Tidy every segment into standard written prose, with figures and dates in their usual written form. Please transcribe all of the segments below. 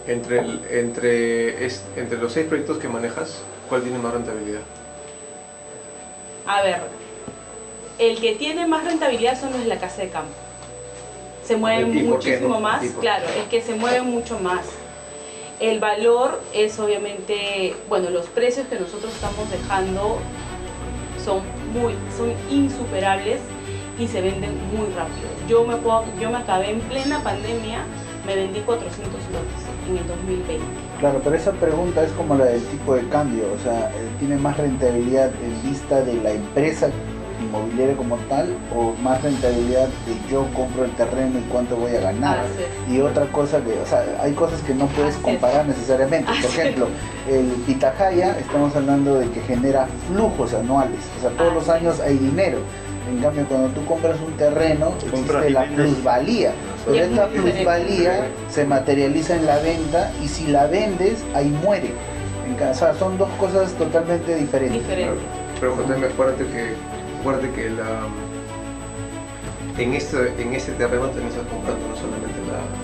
Entre los 6 proyectos que manejas, ¿cuál tiene más rentabilidad? A ver, el que tiene más rentabilidad son los de la casa de campo. Se mueven muchísimo más, claro, es que se mueven mucho más. El valor es obviamente, bueno, los precios que nosotros estamos dejando son insuperables y se venden muy rápido. Yo me acabé en plena pandemia, me vendí 400 lotes en el 2020. Claro, pero esa pregunta es como la del tipo de cambio, o sea, ¿tiene más rentabilidad en vista de la empresa inmobiliaria como tal, o más rentabilidad de yo compro el terreno y cuánto voy a ganar? Y otra cosa que, o sea, hay cosas que no puedes comparar necesariamente. Por ejemplo, el Pitahaya, estamos hablando de que genera flujos anuales, o sea, todos los años hay dinero. En cambio, cuando tú compras un terreno, existe la plusvalía. Pero esta plusvalía se materializa en la venta, y si la vendes, ahí muere. O sea, son dos cosas totalmente diferentes. Pero acuérdate que en este terreno también estás comprando no solamente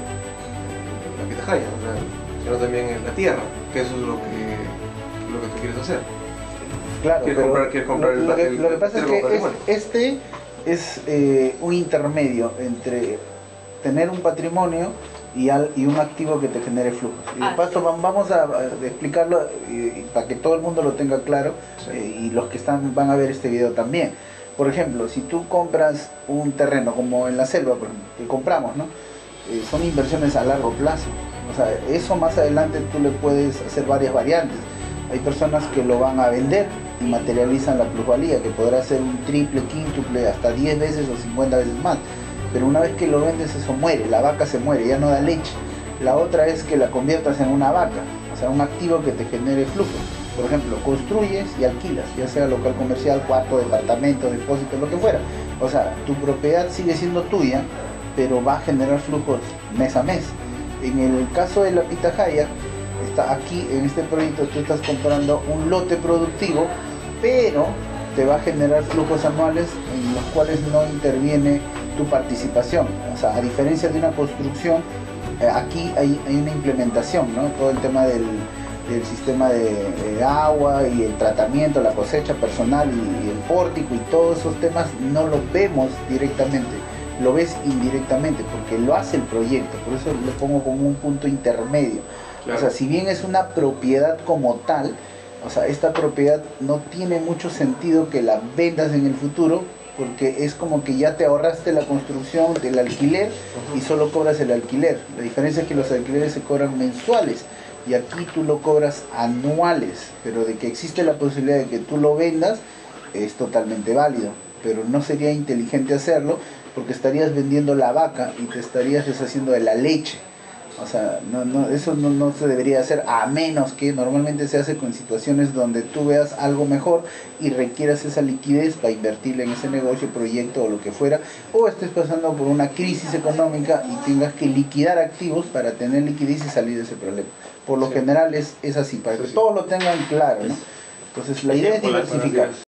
la pitahaya, sino también en la tierra, que eso es lo que tú quieres hacer. Claro, quieres comprar lo que pasa es que este es un intermedio entre tener un patrimonio y un activo que te genere flujos. Y de paso vamos a explicarlo para que todo el mundo lo tenga claro, y los que van a ver este video también. Por ejemplo, si tú compras un terreno como en la selva, por ejemplo, que compramos, ¿no? Son inversiones a largo plazo. O sea, eso más adelante tú le puedes hacer varias variantes. Hay personas que lo van a vender y materializan la plusvalía, que podrá ser un triple, quíntuple, hasta 10 veces o 50 veces más. Pero una vez que lo vendes, eso muere, la vaca se muere, ya no da leche. La otra es que la conviertas en una vaca, o sea, un activo que te genere flujo. Por ejemplo, construyes y alquilas, ya sea local comercial, cuarto, departamento, depósito, lo que fuera. O sea, tu propiedad sigue siendo tuya, pero va a generar flujos mes a mes. En el caso de la pitahaya, está aquí en este proyecto, tú estás comprando un lote productivo, pero te va a generar flujos anuales en los cuales no interviene tu participación. O sea, a diferencia de una construcción, aquí hay una implementación, ¿no? Todo el tema del sistema de agua y el tratamiento, la cosecha personal y el pórtico y todos esos temas no los vemos directamente, lo ves indirectamente porque lo hace el proyecto. Por eso le pongo como un punto intermedio. Claro. O sea, si bien es una propiedad como tal, o sea, esta propiedad no tiene mucho sentido que la vendas en el futuro, porque es como que ya te ahorraste la construcción del alquiler y solo cobras el alquiler. La diferencia es que los alquileres se cobran mensuales y aquí tú lo cobras anuales, pero de que existe la posibilidad de que tú lo vendas es totalmente válido, pero no sería inteligente hacerlo porque estarías vendiendo la vaca y te estarías deshaciendo de la leche. O sea, eso no se debería hacer, a menos que normalmente se hace con situaciones donde tú veas algo mejor y requieras esa liquidez para invertirle en ese negocio, proyecto o lo que fuera, o estés pasando por una crisis económica y tengas que liquidar activos para tener liquidez y salir de ese problema. Por lo general es así, para que todos lo tengan claro, ¿no? Entonces la idea es diversificar.